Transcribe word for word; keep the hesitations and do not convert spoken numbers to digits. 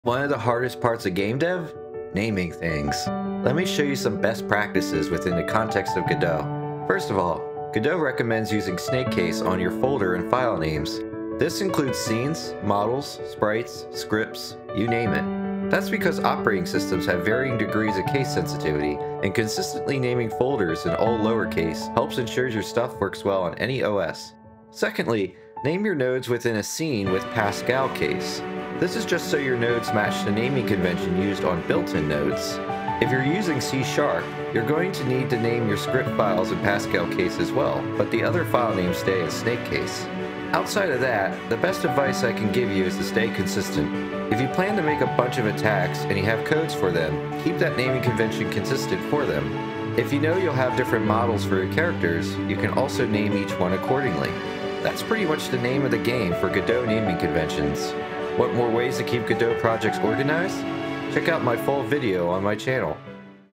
One of the hardest parts of game dev? Naming things. Let me show you some best practices within the context of Godot. First of all, Godot recommends using snake case on your folder and file names. This includes scenes, models, sprites, scripts, you name it. That's because operating systems have varying degrees of case sensitivity, and consistently naming folders in all lowercase helps ensure your stuff works well on any O S. Secondly, name your nodes within a scene with Pascal case. This is just so your nodes match the naming convention used on built-in nodes. If you're using C sharp, you're going to need to name your script files in Pascal case as well, but the other file names stay in snake case. Outside of that, the best advice I can give you is to stay consistent. If you plan to make a bunch of attacks and you have codes for them, keep that naming convention consistent for them. If you know you'll have different models for your characters, you can also name each one accordingly. That's pretty much the name of the game for Godot naming conventions. Want more ways to keep Godot projects organized? Check out my full video on my channel.